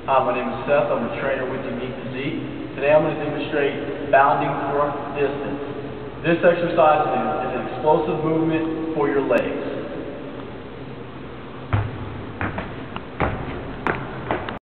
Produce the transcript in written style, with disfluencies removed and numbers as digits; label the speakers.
Speaker 1: Hi, my name is Seth. I'm a trainer with Unique Physique. Today I'm going to demonstrate bounding for distance. This exercise is an explosive movement for your legs.